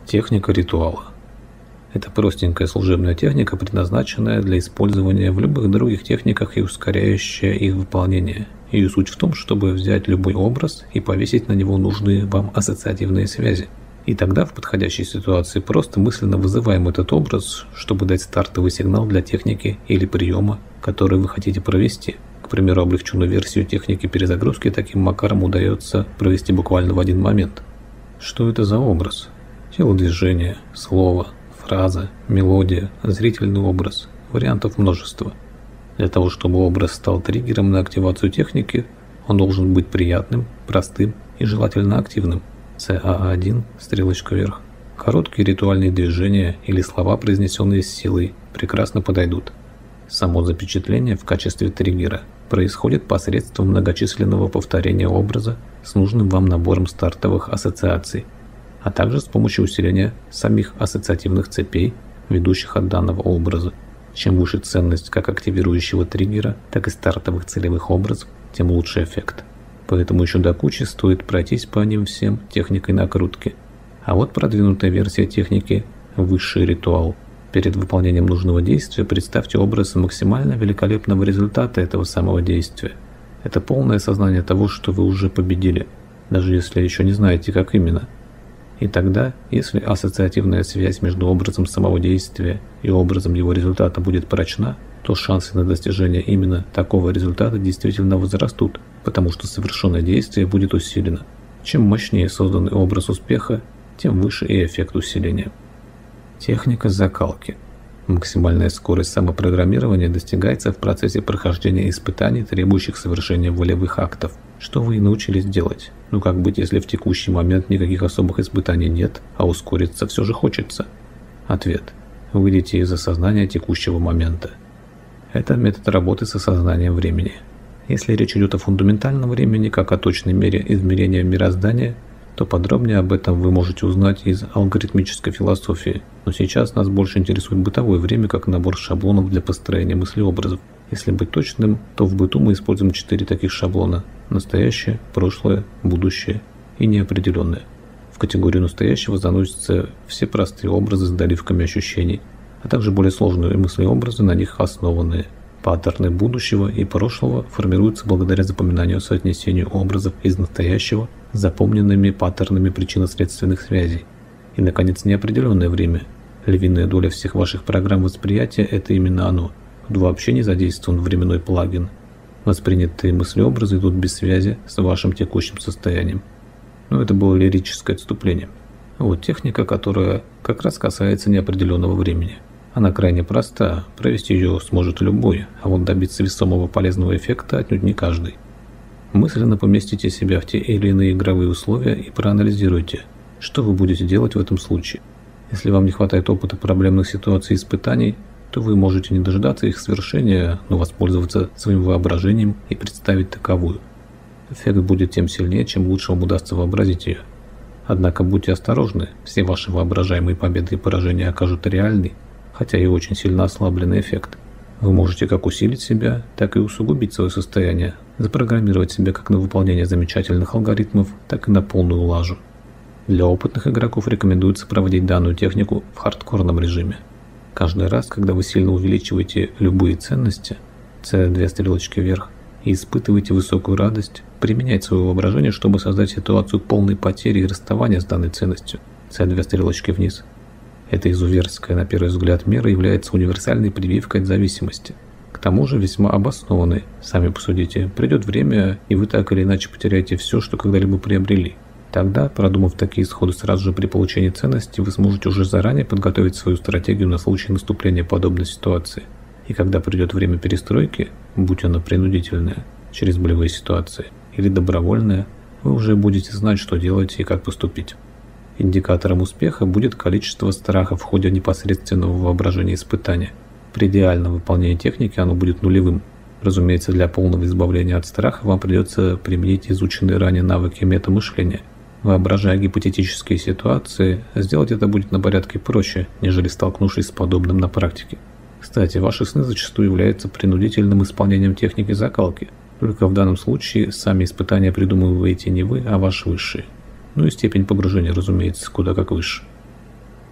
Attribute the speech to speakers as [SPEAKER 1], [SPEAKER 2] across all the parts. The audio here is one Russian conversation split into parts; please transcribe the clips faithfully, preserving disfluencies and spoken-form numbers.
[SPEAKER 1] Техника ритуала. Это простенькая служебная техника, предназначенная для использования в любых других техниках и ускоряющая их выполнение. Ее суть в том, чтобы взять любой образ и повесить на него нужные вам ассоциативные связи. И тогда в подходящей ситуации просто мысленно вызываем этот образ, чтобы дать стартовый сигнал для техники или приема, который вы хотите провести. К примеру, облегченную версию техники перезагрузки таким макаром удается провести буквально в один момент. Что это за образ? Телодвижение, слово, фраза, мелодия, зрительный образ. Вариантов множество. Для того, чтобы образ стал триггером на активацию техники, он должен быть приятным, простым и желательно активным. С А один, стрелочка вверх. Короткие ритуальные движения или слова, произнесенные с силой, прекрасно подойдут. Само запечатление в качестве триггера происходит посредством многочисленного повторения образа с нужным вам набором стартовых ассоциаций, а также с помощью усиления самих ассоциативных цепей, ведущих от данного образа. Чем выше ценность как активирующего триггера, так и стартовых целевых образов, тем лучше эффект. Поэтому еще до кучи стоит пройтись по ним всем техникой накрутки. А вот продвинутая версия техники – высший ритуал. Перед выполнением нужного действия представьте образ максимально великолепного результата этого самого действия. Это полное осознание того, что вы уже победили, даже если еще не знаете, как именно. И тогда, если ассоциативная связь между образом самого действия и образом его результата будет прочна, то шансы на достижение именно такого результата действительно возрастут, потому что совершенное действие будет усилено. Чем мощнее созданный образ успеха, тем выше и эффект усиления. Техника закалки. Максимальная скорость самопрограммирования достигается в процессе прохождения испытаний, требующих совершения волевых актов. Что вы и научились делать? Ну как быть, если в текущий момент никаких особых испытаний нет, а ускориться все же хочется? Ответ. Выйдите из осознания текущего момента. Это метод работы с осознанием времени. Если речь идет о фундаментальном времени, как о точной мере измерения мироздания, то подробнее об этом вы можете узнать из алгоритмической философии. Но сейчас нас больше интересует бытовое время как набор шаблонов для построения мыслеобразов. Если быть точным, то в быту мы используем четыре таких шаблона: настоящее, прошлое, будущее и неопределенное. В категорию настоящего заносятся все простые образы с доливками ощущений, а также более сложные мыслеобразы, на них основанные. Паттерны будущего и прошлого формируются благодаря запоминанию соотнесению образов из настоящего с запомненными паттернами причинно-следственных связей. И, наконец, неопределенное время. Львиная доля всех ваших программ восприятия – это именно оно. Тут вообще не задействован временной плагин. Воспринятые мыслеобразы идут без связи с вашим текущим состоянием. Но это было лирическое отступление. Вот техника, которая как раз касается неопределенного времени. Она крайне проста, провести ее сможет любой, а вот добиться весомого полезного эффекта отнюдь не каждый. Мысленно поместите себя в те или иные игровые условия и проанализируйте, что вы будете делать в этом случае. Если вам не хватает опыта проблемных ситуаций и испытаний, то вы можете не дожидаться их свершения, но воспользоваться своим воображением и представить таковую. Эффект будет тем сильнее, чем лучше вам удастся вообразить ее. Однако будьте осторожны, все ваши воображаемые победы и поражения окажут реальный, хотя и очень сильно ослабленный эффект. Вы можете как усилить себя, так и усугубить свое состояние, запрограммировать себя как на выполнение замечательных алгоритмов, так и на полную лажу. Для опытных игроков рекомендуется проводить данную технику в хардкорном режиме. Каждый раз, когда вы сильно увеличиваете любые ценности, С две стрелочки вверх, и испытываете высокую радость, применяйте свое воображение, чтобы создать ситуацию полной потери и расставания с данной ценностью, С две стрелочки вниз. Эта изуверская, на первый взгляд, мера является универсальной прививкой от зависимости. К тому же весьма обоснованной. Сами посудите, придет время, и вы так или иначе потеряете все, что когда-либо приобрели. Тогда, продумав такие исходы сразу же при получении ценности, вы сможете уже заранее подготовить свою стратегию на случай наступления подобной ситуации. И когда придет время перестройки, будь она принудительная, через болевые ситуации, или добровольная, вы уже будете знать, что делать и как поступить. Индикатором успеха будет количество страха в ходе непосредственного воображения испытания. При идеальном выполнении техники оно будет нулевым. Разумеется, для полного избавления от страха вам придется применить изученные ранее навыки метамышления. Воображая гипотетические ситуации, сделать это будет на порядке проще, нежели столкнувшись с подобным на практике. Кстати, ваши сны зачастую являются принудительным исполнением техники закалки. Только в данном случае сами испытания придумываете не вы, а ваш высший. Ну и степень погружения, разумеется, куда как выше.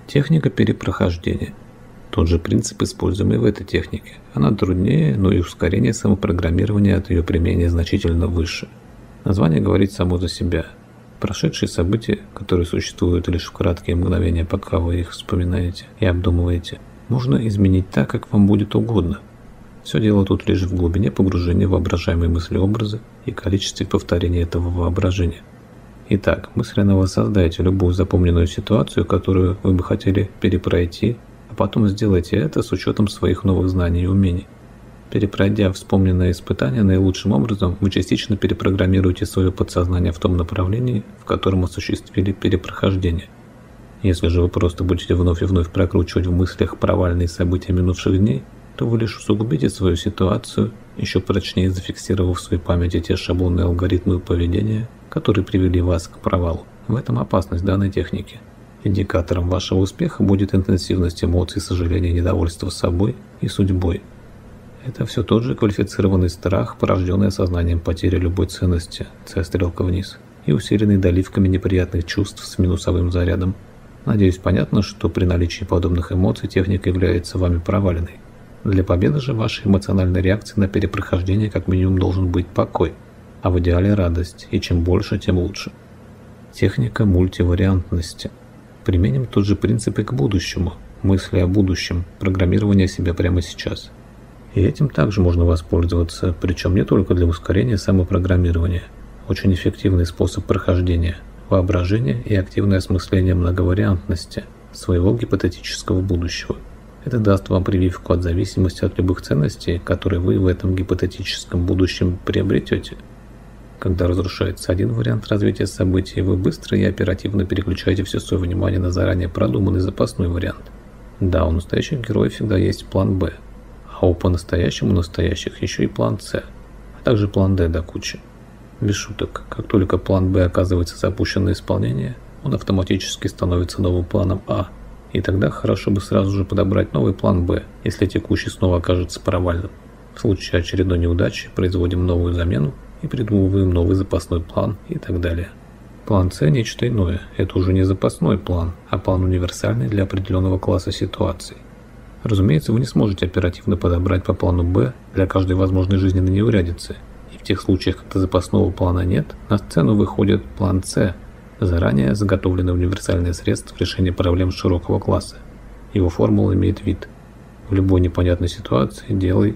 [SPEAKER 1] Техника перепрохождения. Тот же принцип, используемый в этой технике. Она труднее, но и ускорение самопрограммирования от ее применения значительно выше. Название говорит само за себя. Прошедшие события, которые существуют лишь в краткие мгновения, пока вы их вспоминаете и обдумываете, можно изменить так, как вам будет угодно. Все дело тут лишь в глубине погружения в воображаемые мысли-образы и количестве повторений этого воображения. Итак, мысленно воссоздайте любую запомненную ситуацию, которую вы бы хотели перепройти, а потом сделайте это с учетом своих новых знаний и умений. Перепройдя вспомненное испытание наилучшим образом, вы частично перепрограммируете свое подсознание в том направлении, в котором осуществили перепрохождение. Если же вы просто будете вновь и вновь прокручивать в мыслях провальные события минувших дней, то вы лишь усугубите свою ситуацию, еще прочнее зафиксировав в своей памяти те шаблонные алгоритмы поведения, которые привели вас к провалу. В этом опасность данной техники. Индикатором вашего успеха будет интенсивность эмоций, сожаления, недовольства собой и судьбой. Это все тот же квалифицированный страх, порожденный осознанием потери любой ценности, С-стрелка вниз, и усиленный доливками неприятных чувств с минусовым зарядом. Надеюсь, понятно, что при наличии подобных эмоций техника является вами проваленной. Для победы же вашей эмоциональной реакции на перепрохождение как минимум должен быть покой, а в идеале радость, и чем больше, тем лучше. Техника мультивариантности. Применим тот же принцип и к будущему, мысли о будущем, программирование себя прямо сейчас. И этим также можно воспользоваться, причем не только для ускорения самопрограммирования. Очень эффективный способ прохождения, воображение и активное осмысление многовариантности своего гипотетического будущего. Это даст вам прививку от зависимости от любых ценностей, которые вы в этом гипотетическом будущем приобретете. Когда разрушается один вариант развития событий, вы быстро и оперативно переключаете все свое внимание на заранее продуманный запасной вариант. Да, у настоящих героев всегда есть план Б, а у по-настоящему настоящих еще и план С, а также план Д до кучи. Без шуток, как только план Б оказывается запущен на исполнение, он автоматически становится новым планом А, и тогда хорошо бы сразу же подобрать новый план Б, если текущий снова окажется провальным. В случае очередной неудачи производим новую замену и придумываем новый запасной план и так далее. План С – нечто иное, это уже не запасной план, а план универсальный для определенного класса ситуаций. Разумеется, вы не сможете оперативно подобрать по плану Б для каждой возможной жизненной неурядицы, и в тех случаях, когда запасного плана нет, на сцену выходит план С, заранее заготовленное универсальное средство решения проблем широкого класса. Его формула имеет вид: в любой непонятной ситуации делай.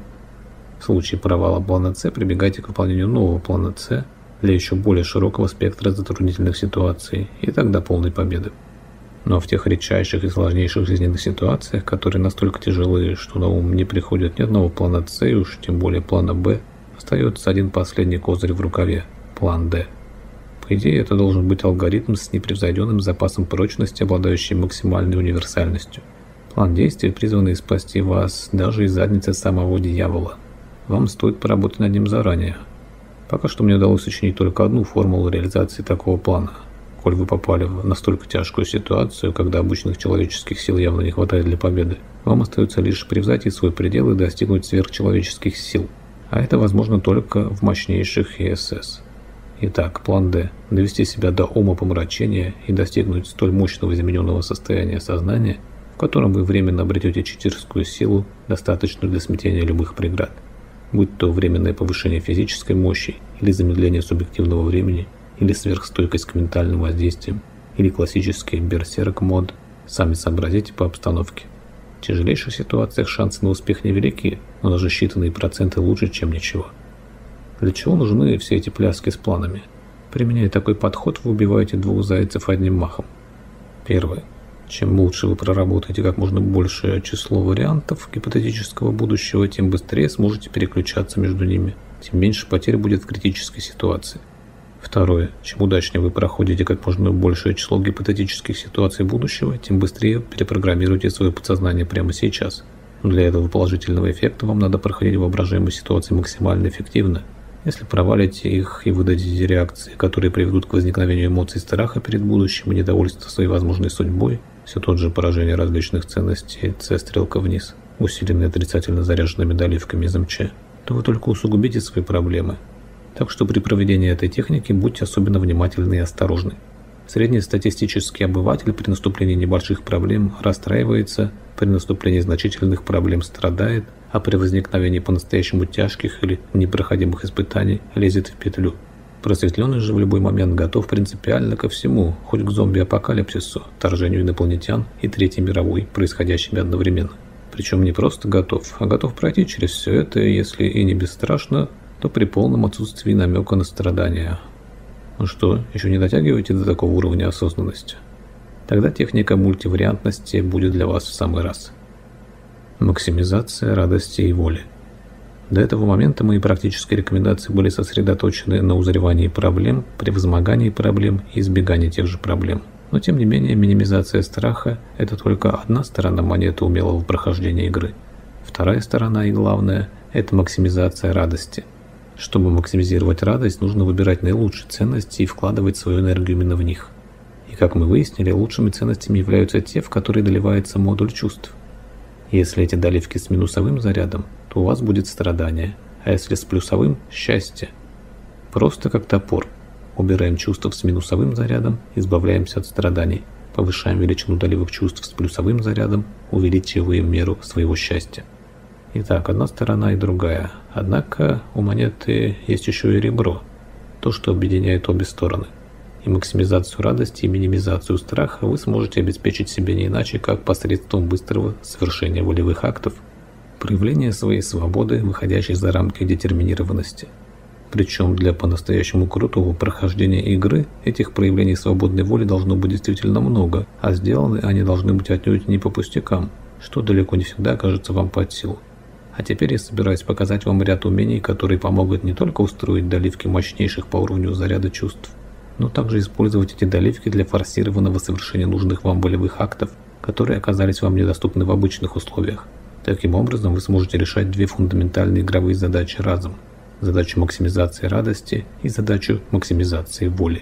[SPEAKER 1] В случае провала плана С прибегайте к выполнению нового плана С для еще более широкого спектра затруднительных ситуаций, и тогда полной победы. Но в тех редчайших и сложнейших жизненных ситуациях, которые настолько тяжелые, что на ум не приходит ни одного плана С, и уж тем более плана Б, остается один последний козырь в рукаве – план Д. По идее, это должен быть алгоритм с непревзойденным запасом прочности, обладающий максимальной универсальностью. План действий, призванный спасти вас даже из задницы самого дьявола. Вам стоит поработать над ним заранее. Пока что мне удалось сочинить только одну формулу реализации такого плана. Коль вы попали в настолько тяжкую ситуацию, когда обычных человеческих сил явно не хватает для победы, вам остается лишь превзойти свой предел и достигнуть сверхчеловеческих сил. А это возможно только в мощнейших и эс эс. Итак, план Д – довести себя до умопомрачения и достигнуть столь мощного измененного состояния сознания, в котором вы временно обретете читерскую силу, достаточную для смятения любых преград. Будь то временное повышение физической мощи, или замедление субъективного времени, или сверхстойкость к ментальным воздействиям, или классический берсерк-мод, сами сообразите по обстановке. В тяжелейших ситуациях шансы на успех невелики, но даже считанные проценты лучше, чем ничего. Для чего нужны все эти пляски с планами? Применяя такой подход, вы убиваете двух зайцев одним махом. Первое. Чем лучше вы проработаете как можно большее число вариантов гипотетического будущего, тем быстрее сможете переключаться между ними, тем меньше потерь будет в критической ситуации. Второе. Чем удачнее вы проходите как можно большее число гипотетических ситуаций будущего, тем быстрее перепрограммируйте свое подсознание прямо сейчас. Но для этого положительного эффекта вам надо проходить воображаемые ситуации максимально эффективно. Если провалите их и выдадите реакции, которые приведут к возникновению эмоций страха перед будущим и недовольства своей возможной судьбой, все тот же поражение различных ценностей С-стрелка вниз, усиленный отрицательно заряженными доливками из эм че, то вы только усугубите свои проблемы. Так что при проведении этой техники будьте особенно внимательны и осторожны. Среднестатистический обыватель при наступлении небольших проблем расстраивается, при наступлении значительных проблем страдает, а при возникновении по-настоящему тяжких или непроходимых испытаний лезет в петлю. Просветленный же в любой момент готов принципиально ко всему, хоть к зомби-апокалипсису, вторжению инопланетян и Третьей мировой, происходящими одновременно. Причем не просто готов, а готов пройти через все это, если и не бесстрашно, то при полном отсутствии намека на страдания. Ну что, еще не дотягиваете до такого уровня осознанности? Тогда техника мультивариантности будет для вас в самый раз. Максимизация радости и воли. До этого момента мои практические рекомендации были сосредоточены на узревании проблем, превозмогании проблем и избегании тех же проблем. Но тем не менее, минимизация страха – это только одна сторона монеты умелого прохождения игры. Вторая сторона и главная – это максимизация радости. Чтобы максимизировать радость, нужно выбирать наилучшие ценности и вкладывать свою энергию именно в них. И как мы выяснили, лучшими ценностями являются те, в которые доливается модуль чувств. Если эти доливки с минусовым зарядом, то у вас будет страдание, а если с плюсовым – счастье. Просто как топор. Убираем чувства с минусовым зарядом, избавляемся от страданий, повышаем величину доливок чувств с плюсовым зарядом, увеличиваем меру своего счастья. Итак, одна сторона и другая. Однако у монеты есть еще и ребро, то, что объединяет обе стороны. И максимизацию радости и минимизацию страха вы сможете обеспечить себе не иначе, как посредством быстрого совершения волевых актов, проявления своей свободы, выходящей за рамки детерминированности. Причем для по-настоящему крутого прохождения игры этих проявлений свободной воли должно быть действительно много, а сделаны они должны быть отнюдь не по пустякам, что далеко не всегда окажется вам под силу. А теперь я собираюсь показать вам ряд умений, которые помогут не только устроить доливки мощнейших по уровню заряда чувств, но также использовать эти доливки для форсированного совершения нужных вам волевых актов, которые оказались вам недоступны в обычных условиях. Таким образом, вы сможете решать две фундаментальные игровые задачи разом: задачу максимизации радости и задачу максимизации воли.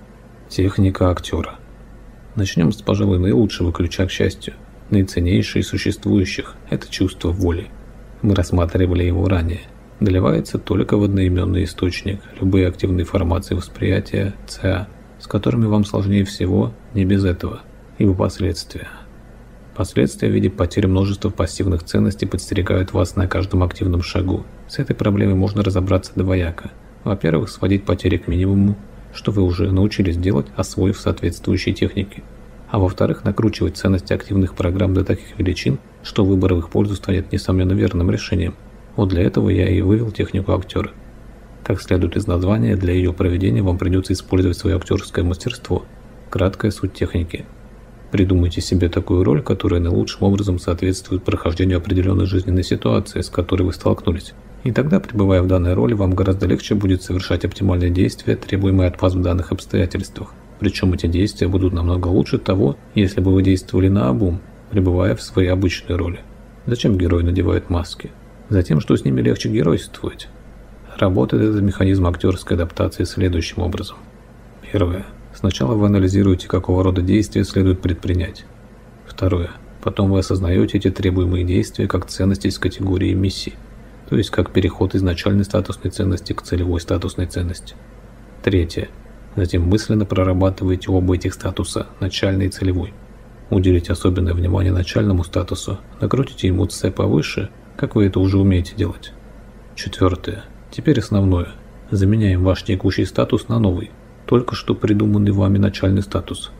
[SPEAKER 1] Техника актера. Начнем с, пожалуй, наилучшего ключа к счастью, наиценнейший из существующих – это чувство воли. Мы рассматривали его ранее. Доливается только в одноименный источник, любые активные формации восприятия, ЦА, с которыми вам сложнее всего, не без этого, ибо последствия. Последствия в виде потери множества пассивных ценностей подстерегают вас на каждом активном шагу. С этой проблемой можно разобраться двояко. Во-первых, сводить потери к минимуму, что вы уже научились делать, освоив соответствующие техники. А во-вторых, накручивать ценности активных программ до таких величин, что выбор в их пользу станет несомненно верным решением. Вот для этого я и вывел технику актера. Как следует из названия, для ее проведения вам придется использовать свое актерское мастерство. Краткая суть техники. Придумайте себе такую роль, которая наилучшим образом соответствует прохождению определенной жизненной ситуации, с которой вы столкнулись. И тогда, пребывая в данной роли, вам гораздо легче будет совершать оптимальные действия, требуемые от вас в данных обстоятельствах. Причем эти действия будут намного лучше того, если бы вы действовали наобум, пребывая в своей обычной роли. Зачем герои надевают маски? Затем, что с ними легче геройствовать. Работает этот механизм актерской адаптации следующим образом. Первое. Сначала вы анализируете, какого рода действия следует предпринять. Второе. Потом вы осознаете эти требуемые действия как ценности из категории миссий, то есть как переход из начальной статусной ценности к целевой статусной ценности. Третье. Затем мысленно прорабатываете оба этих статуса, начальный и целевой. Уделите особенное внимание начальному статусу, накрутите ему С повыше, как вы это уже умеете делать. Четвертое. Теперь основное. Заменяем ваш текущий статус на новый, только что придуманный вами начальный статус.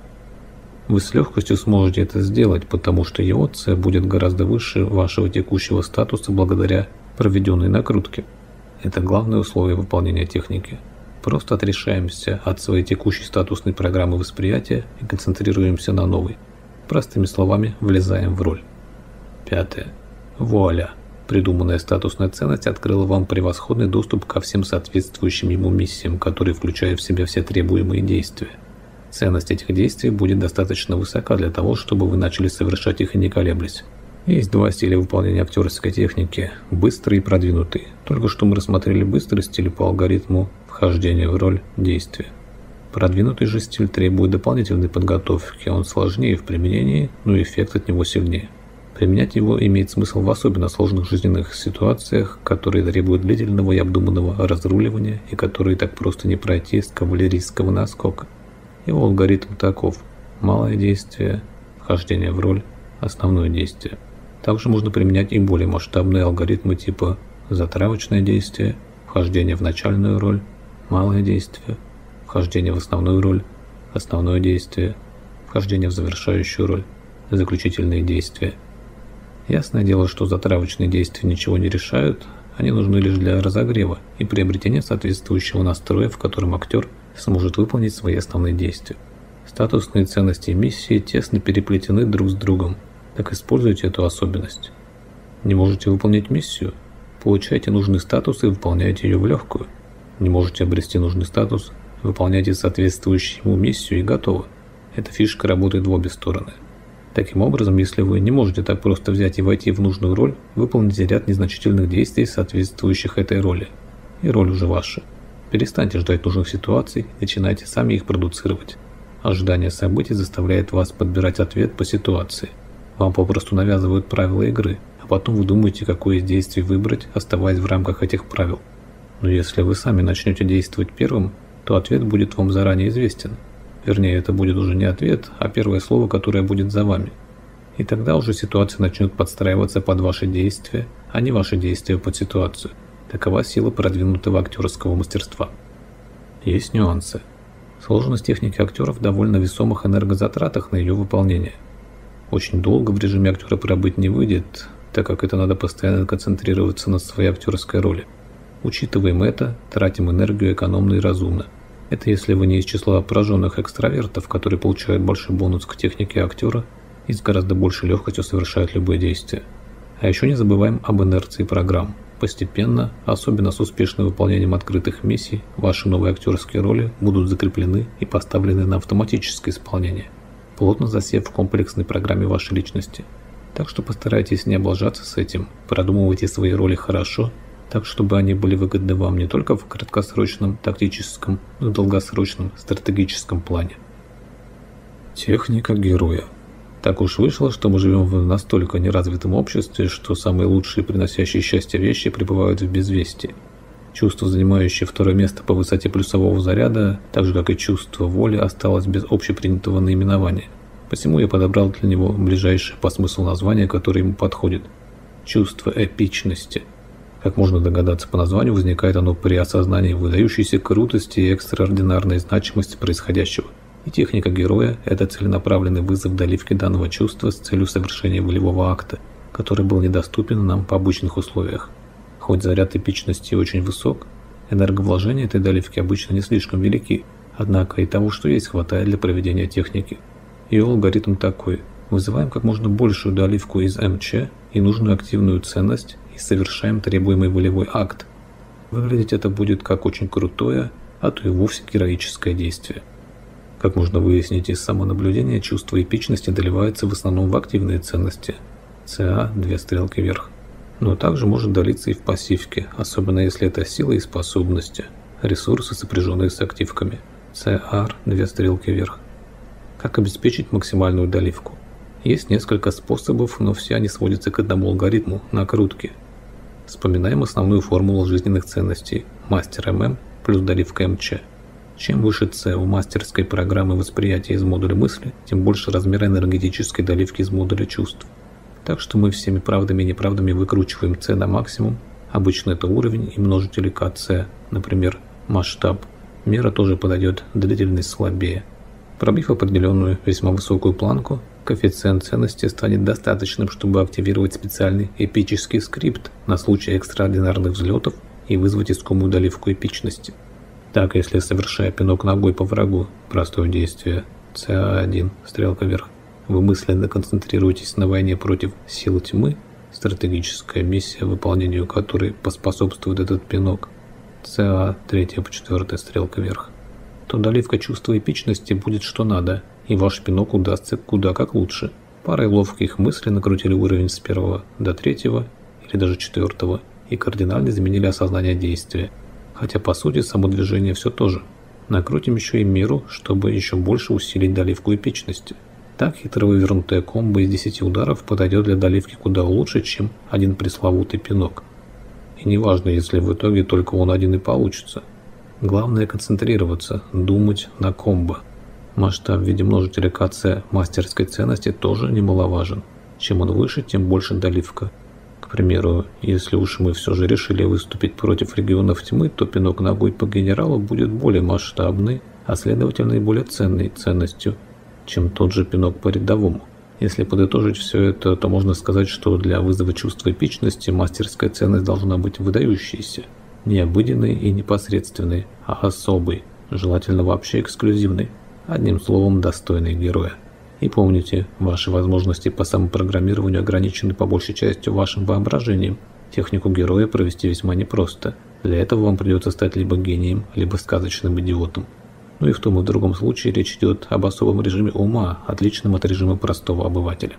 [SPEAKER 1] Вы с легкостью сможете это сделать, потому что его С будет гораздо выше вашего текущего статуса благодаря проведенной накрутке. Это главное условие выполнения техники. Просто отрешаемся от своей текущей статусной программы восприятия и концентрируемся на новой. Простыми словами, влезаем в роль. Пятое. Вуаля! Придуманная статусная ценность открыла вам превосходный доступ ко всем соответствующим ему миссиям, которые включают в себя все требуемые действия. Ценность этих действий будет достаточно высока для того, чтобы вы начали совершать их и не колеблясь. Есть два стиля выполнения актерской техники – быстрый и продвинутый. Только что мы рассмотрели быстрый стиль по алгоритму вхождения в роль действия. Продвинутый же стиль требует дополнительной подготовки, он сложнее в применении, но эффект от него сильнее. Применять его имеет смысл в особенно сложных жизненных ситуациях, которые требуют длительного и обдуманного разруливания и которые так просто не пройти с кавалерийского наскока. Его алгоритм таков: малое действие, вхождение в роль, основное действие. Также можно применять и более масштабные алгоритмы типа затравочное действие, вхождение в начальную роль, малое действие, вхождение в основную роль, основное действие, вхождение в завершающую роль, заключительные действия. Ясное дело, что затравочные действия ничего не решают, они нужны лишь для разогрева и приобретения соответствующего настроя, в котором актер сможет выполнить свои основные действия. Статусные ценности и миссии тесно переплетены друг с другом, так используйте эту особенность. Не можете выполнять миссию? Получайте нужный статус и выполняйте ее в легкую. Не можете обрести нужный статус? Выполняйте соответствующую ему миссию и готово. Эта фишка работает в обе стороны. Таким образом, если вы не можете так просто взять и войти в нужную роль, выполните ряд незначительных действий, соответствующих этой роли. И роль уже ваша. Перестаньте ждать нужных ситуаций и начинайте сами их продуцировать. Ожидание событий заставляет вас подбирать ответ по ситуации. Вам попросту навязывают правила игры, а потом вы думаете, какое из действий выбрать, оставаясь в рамках этих правил. Но если вы сами начнете действовать первым, то ответ будет вам заранее известен. Вернее, это будет уже не ответ, а первое слово, которое будет за вами. И тогда уже ситуация начнет подстраиваться под ваши действия, а не ваши действия под ситуацию. Такова сила продвинутого актерского мастерства. Есть нюансы. Сложность техники актеров в довольно весомых энергозатратах на ее выполнение. Очень долго в режиме актера пробыть не выйдет, так как это надо постоянно концентрироваться на своей актерской роли. Учитываем это, тратим энергию экономно и разумно. Это если вы не из числа пораженных экстравертов, которые получают большой бонус к технике актера и с гораздо большей легкостью совершают любые действия. А еще не забываем об инерции программ. Постепенно, особенно с успешным выполнением открытых миссий, ваши новые актерские роли будут закреплены и поставлены на автоматическое исполнение, плотно засев в комплексной программе вашей личности. Так что постарайтесь не облажаться с этим, продумывайте свои роли хорошо, так чтобы они были выгодны вам не только в краткосрочном тактическом, но и долгосрочном стратегическом плане. Техника героя. Так уж вышло, что мы живем в настолько неразвитом обществе, что самые лучшие приносящие счастье вещи пребывают в безвестии. Чувство, занимающее второе место по высоте плюсового заряда, так же как и чувство воли, осталось без общепринятого наименования. Посему я подобрал для него ближайшее по смыслу название, которое ему подходит. Чувство эпичности. Как можно догадаться по названию, возникает оно при осознании выдающейся крутости и экстраординарной значимости происходящего. И техника героя – это целенаправленный вызов доливки данного чувства с целью совершения волевого акта, который был недоступен нам по обычных условиях. Хоть заряд эпичности очень высок, энерговложения этой доливки обычно не слишком велики, однако и того, что есть, хватает для проведения техники. Ее алгоритм такой: вызываем как можно большую доливку из эм че и нужную активную ценность и совершаем требуемый волевой акт. Выглядеть это будет как очень крутое, а то и вовсе героическое действие. Как можно выяснить из самонаблюдения, чувство эпичности доливается в основном в активные ценности – си эй, две стрелки вверх. Но также может долиться и в пассивке, особенно если это сила и способности, ресурсы, сопряженные с активками – си ар, две стрелки вверх. Как обеспечить максимальную доливку? Есть несколько способов, но все они сводятся к одному алгоритму – накрутки. Вспоминаем основную формулу жизненных ценностей – мастер эм эм плюс доливка эм че. Чем выше С у мастерской программы восприятия из модуля мысли, тем больше размер энергетической доливки из модуля чувств. Так что мы всеми правдами и неправдами выкручиваем С на максимум. Обычно это уровень и множители ка це, например, масштаб. Мера тоже подойдет, длительность слабее. Пробив определенную весьма высокую планку, коэффициент ценности станет достаточным, чтобы активировать специальный эпический скрипт на случай экстраординарных взлетов и вызвать искомую доливку эпичности. Так, если совершая пинок ногой по врагу, простое действие си эй один, стрелка вверх, вы мысленно концентрируетесь на войне против сил тьмы, стратегическая миссия, выполнению которой поспособствует этот пинок, си эй три по четыре, стрелка вверх, то доливка чувства эпичности будет что надо, и ваш пинок удастся куда как лучше. Парой ловких мыслей накрутили уровень с первого до третьего или даже четвертого и кардинально изменили осознание действия. Хотя по сути само движение все то же. Накрутим еще и меру, чтобы еще больше усилить доливку эпичности. Так хитро вывернутая комбо из десяти ударов подойдет для доливки куда лучше, чем один пресловутый пинок. И неважно, если в итоге только он один и получится. Главное концентрироваться, думать на комбо. Масштаб в виде множителя ка це мастерской ценности тоже немаловажен. Чем он выше, тем больше доливка. К примеру, если уж мы все же решили выступить против регионов тьмы, то пинок ногой по генералу будет более масштабный, а следовательно и более ценной ценностью, чем тот же пинок по рядовому. Если подытожить все это, то можно сказать, что для вызова чувства эпичности мастерская ценность должна быть выдающейся, не обыденной и непосредственной, а особой, желательно вообще эксклюзивной, одним словом, достойной героя. И помните, ваши возможности по самопрограммированию ограничены по большей части вашим воображением. Технику героя провести весьма непросто. Для этого вам придется стать либо гением, либо сказочным идиотом. Ну и в том и в другом случае речь идет об особом режиме ума, отличном от режима простого обывателя.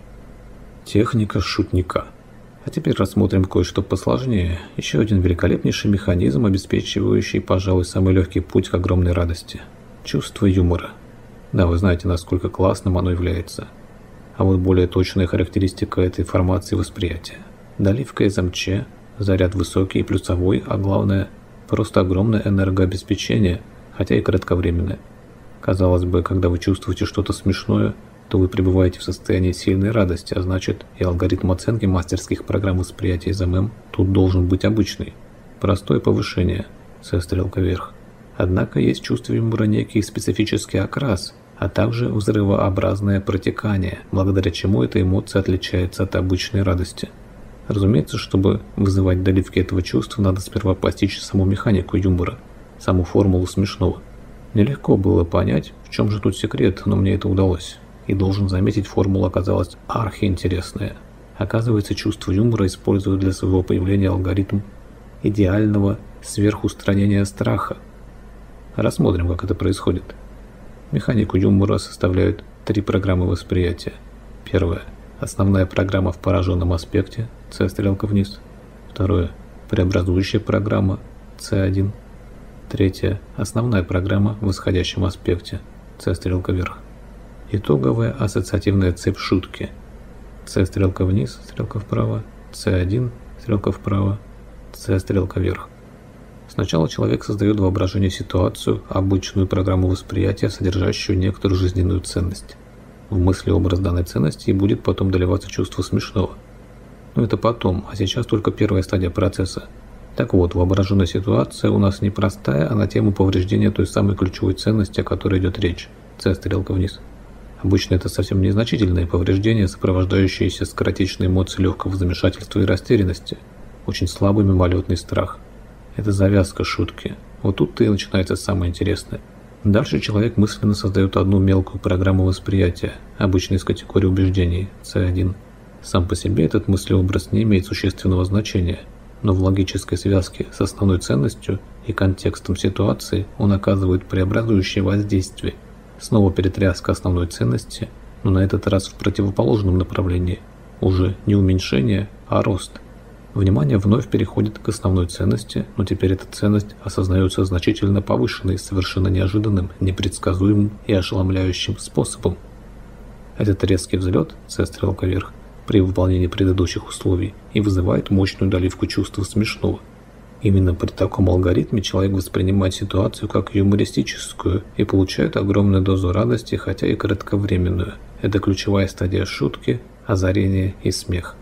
[SPEAKER 1] Техника шутника. А теперь рассмотрим кое-что посложнее. Еще один великолепнейший механизм, обеспечивающий, пожалуй, самый легкий путь к огромной радости. Чувство юмора. Да, вы знаете, насколько классным оно является. А вот более точная характеристика этой формации восприятия. Доливка из эм че, заряд высокий и плюсовой, а главное, просто огромное энергообеспечение, хотя и кратковременное. Казалось бы, когда вы чувствуете что-то смешное, то вы пребываете в состоянии сильной радости, а значит, и алгоритм оценки мастерских программ восприятия из эм эм тут должен быть обычный. Простое повышение, С стрелка вверх. Однако есть в чувстве юмора некий специфический окрас, а также взрывообразное протекание, благодаря чему эта эмоция отличается от обычной радости. Разумеется, чтобы вызывать доливки этого чувства, надо сперва постичь саму механику юмора, саму формулу смешного. Нелегко было понять, в чем же тут секрет, но мне это удалось. И должен заметить, формула оказалась архиинтересная. Оказывается, чувство юмора использует для своего появления алгоритм идеального сверхустранения страха. Рассмотрим, как это происходит. Механику юмора составляют три программы восприятия. Первая – основная программа в пораженном аспекте, С стрелка вниз. Второе – преобразующая программа, С один. Третья – основная программа в восходящем аспекте, С стрелка вверх. Итоговая ассоциативная цепь шутки. С стрелка вниз, стрелка вправо, С один, стрелка вправо, С стрелка вверх. Сначала человек создает в воображении ситуацию, обычную программу восприятия, содержащую некоторую жизненную ценность. В мысли образ данной ценности и будет потом доливаться чувство смешного. Но это потом, а сейчас только первая стадия процесса. Так вот, воображенная ситуация у нас не простая, а на тему повреждения той самой ключевой ценности, о которой идет речь. С стрелка вниз. Обычно это совсем незначительные повреждения, сопровождающиеся скоротечной эмоцией легкого замешательства и растерянности, очень слабый мимолетный страх. Это завязка шутки. Вот тут-то и начинается самое интересное. Дальше человек мысленно создает одну мелкую программу восприятия, обычно из категории убеждений, С один. Сам по себе этот мыслеобраз не имеет существенного значения, но в логической связке с основной ценностью и контекстом ситуации он оказывает преобразующее воздействие. Снова перетряска основной ценности, но на этот раз в противоположном направлении. Уже не уменьшение, а рост. Внимание вновь переходит к основной ценности, но теперь эта ценность осознается значительно повышенной, совершенно неожиданным, непредсказуемым и ошеломляющим способом. Этот резкий взлет, С стрелка вверх, при выполнении предыдущих условий и вызывает мощную доливку чувства смешного. Именно при таком алгоритме человек воспринимает ситуацию как юмористическую и получает огромную дозу радости, хотя и кратковременную. Это ключевая стадия шутки, озарение и смех.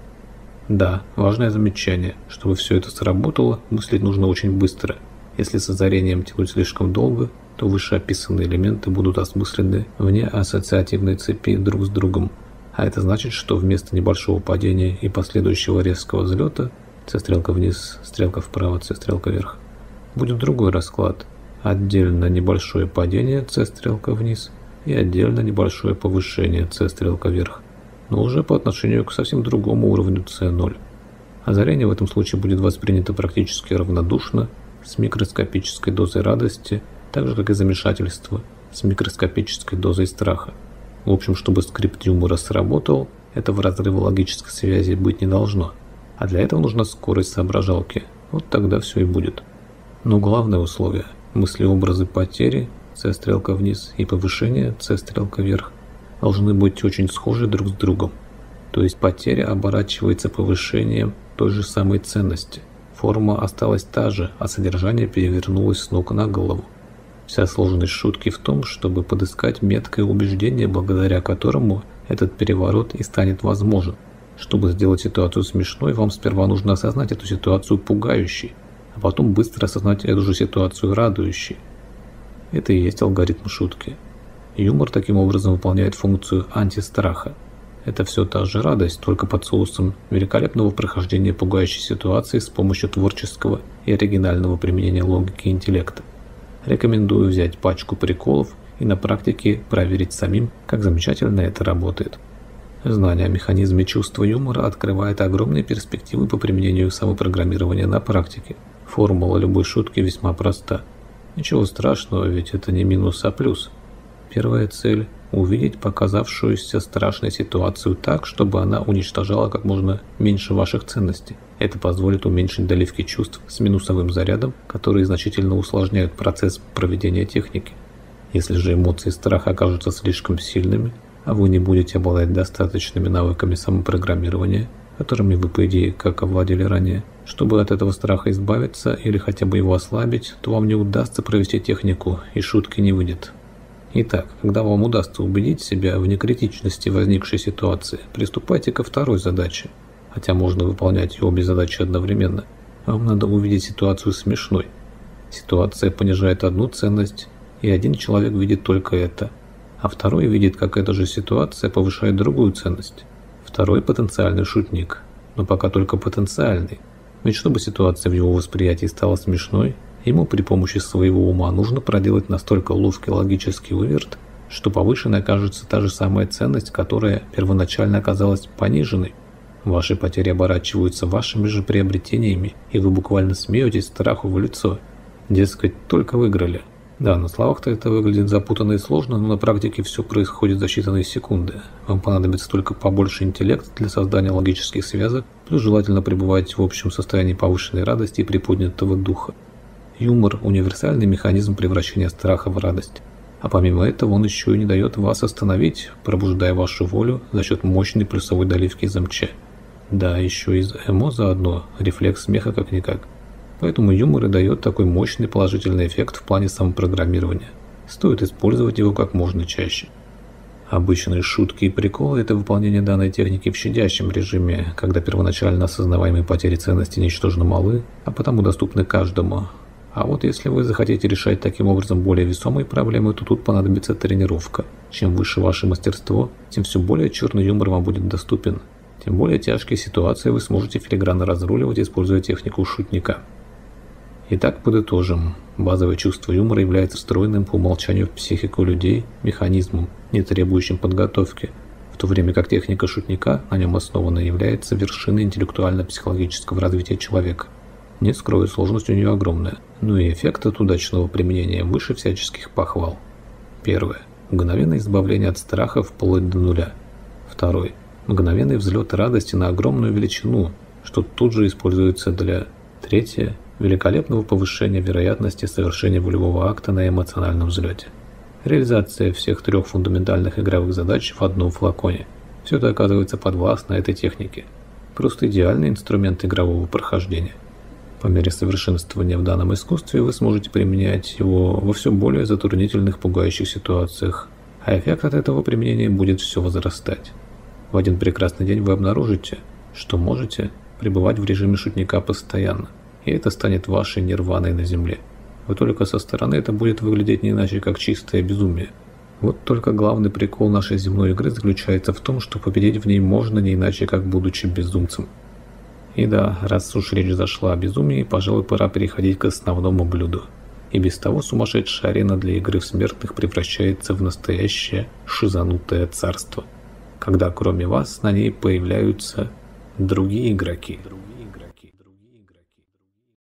[SPEAKER 1] Да, важное замечание. Чтобы все это сработало, мыслить нужно очень быстро. Если с озарением тянуть слишком долго, то вышеописанные элементы будут осмыслены вне ассоциативной цепи друг с другом. А это значит, что вместо небольшого падения и последующего резкого взлета, С стрелка вниз, стрелка вправо, С стрелка вверх, будет другой расклад. Отдельно небольшое падение, С стрелка вниз, и отдельно небольшое повышение, С стрелка вверх, но уже по отношению к совсем другому уровню С ноль. Озарение в этом случае будет воспринято практически равнодушно, с микроскопической дозой радости, так же как и замешательство, с микроскопической дозой страха. В общем, чтобы скрипт юмора сработал, этого разрыва логической связи быть не должно. А для этого нужна скорость соображалки. Вот тогда все и будет. Но главное условие – мыслеобразы потери, С стрелка вниз, и повышение, С стрелка вверх, должны быть очень схожи друг с другом. То есть потеря оборачивается повышением той же самой ценности. Форма осталась та же, а содержание перевернулось с ног на голову. Вся сложность шутки в том, чтобы подыскать меткое убеждение, благодаря которому этот переворот и станет возможен. Чтобы сделать ситуацию смешной, вам сперва нужно осознать эту ситуацию пугающей, а потом быстро осознать эту же ситуацию радующей. Это и есть алгоритм шутки. Юмор таким образом выполняет функцию антистраха. Это все та же радость, только под соусом великолепного прохождения пугающей ситуации с помощью творческого и оригинального применения логики и интеллекта. Рекомендую взять пачку приколов и на практике проверить самим, как замечательно это работает. Знание о механизме чувства юмора открывает огромные перспективы по применению самопрограммирования на практике. Формула любой шутки весьма проста. Ничего страшного, ведь это не минус, а плюс. Первая цель – увидеть показавшуюся страшной ситуацию так, чтобы она уничтожала как можно меньше ваших ценностей. Это позволит уменьшить доливки чувств с минусовым зарядом, которые значительно усложняют процесс проведения техники. Если же эмоции страха окажутся слишком сильными, а вы не будете обладать достаточными навыками самопрограммирования, которыми вы, по идее, как овладели ранее, чтобы от этого страха избавиться или хотя бы его ослабить, то вам не удастся провести технику, и шутки не выйдет. Итак, когда вам удастся убедить себя в некритичности возникшей ситуации, приступайте ко второй задаче. Хотя можно выполнять и обе задачи одновременно. Вам надо увидеть ситуацию смешной. Ситуация понижает одну ценность, и один человек видит только это, а второй видит, как эта же ситуация повышает другую ценность. Второй потенциальный шутник, но пока только потенциальный. Ведь чтобы ситуация в его восприятии стала смешной, ему при помощи своего ума нужно проделать настолько ловкий логический выверт, что повышенной окажется та же самая ценность, которая первоначально оказалась пониженной. Ваши потери оборачиваются вашими же приобретениями, и вы буквально смеетесь страху в лицо. Дескать, только выиграли. Да, на словах-то это выглядит запутанно и сложно, но на практике все происходит за считанные секунды. Вам понадобится только побольше интеллекта для создания логических связок, плюс желательно пребывать в общем состоянии повышенной радости и приподнятого духа. Юмор – универсальный механизм превращения страха в радость. А помимо этого он еще и не дает вас остановить, пробуждая вашу волю за счет мощной плюсовой доливки из эм че. Да, еще из эмо заодно, рефлекс смеха как-никак. Поэтому юмор и дает такой мощный положительный эффект в плане самопрограммирования. Стоит использовать его как можно чаще. Обычные шутки и приколы – это выполнение данной техники в щадящем режиме, когда первоначально осознаваемые потери ценности ничтожно малы, а потому доступны каждому. А вот если вы захотите решать таким образом более весомые проблемы, то тут понадобится тренировка. Чем выше ваше мастерство, тем все более черный юмор вам будет доступен. Тем более тяжкие ситуации вы сможете филигранно разруливать, используя технику шутника. Итак, подытожим. Базовое чувство юмора является встроенным по умолчанию в психику людей механизмом, не требующим подготовки, в то время как техника шутника, на нем основанная, является вершиной интеллектуально-психологического развития человека. Не скрою, сложность у нее огромная, но и эффект от удачного применения выше всяческих похвал. Первое. Мгновенное избавление от страха вплоть до нуля. Второе. Мгновенный взлет радости на огромную величину, что тут же используется для... Третье. Великолепного повышения вероятности совершения волевого акта на эмоциональном взлете. Реализация всех трех фундаментальных игровых задач в одном флаконе. Все это оказывается подвластно этой технике. Просто идеальный инструмент игрового прохождения. По мере совершенствования в данном искусстве вы сможете применять его во все более затруднительных, пугающих ситуациях, а эффект от этого применения будет все возрастать. В один прекрасный день вы обнаружите, что можете пребывать в режиме шутника постоянно, и это станет вашей нирваной на земле. Вот только со стороны это будет выглядеть не иначе, как чистое безумие. Вот только главный прикол нашей земной игры заключается в том, что победить в ней можно не иначе, как будучи безумцем. И да, раз уж речь зашла о безумии, пожалуй, пора переходить к основному блюду. И без того сумасшедшая арена для игры в смертных превращается в настоящее шизанутое царство, когда кроме вас на ней появляются другие игроки.